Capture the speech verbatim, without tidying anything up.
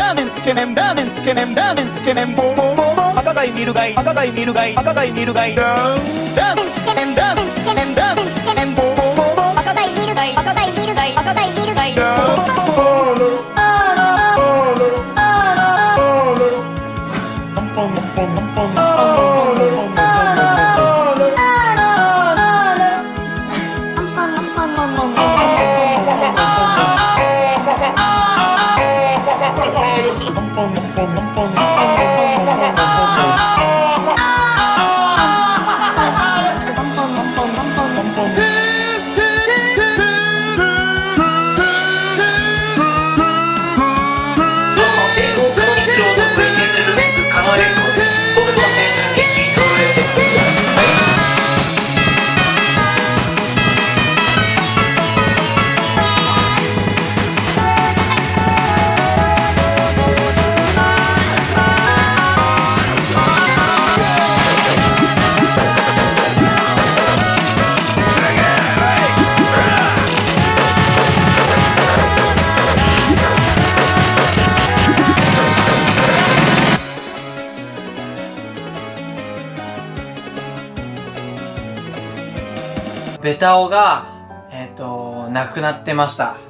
ラーメンつけ麺ラーメンつけ麺ラーメンつけ麺ボーボーボーボー赤貝見るがい赤貝見るがい赤貝見るがいラーメンつけ麺ラーメンつけ麺ラーメンつけ麺ボーボーボーボー赤貝見るがい赤貝見るがい赤貝見るがいラーメンベタオが、えっと、なくなってました。